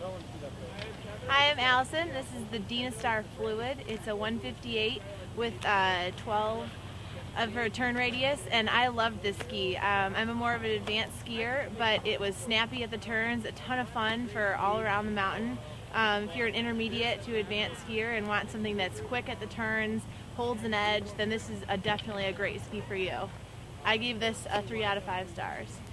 Hi, I'm Allison. This is the Dynastar Fluid. It's a 158 with 12 of a turn radius, and I love this ski. I'm a more of an advanced skier, but it was snappy at the turns, a ton of fun for all around the mountain. If you're an intermediate to advanced skier and want something that's quick at the turns, holds an edge, then this is definitely a great ski for you. I gave this a 3 out of 5 stars.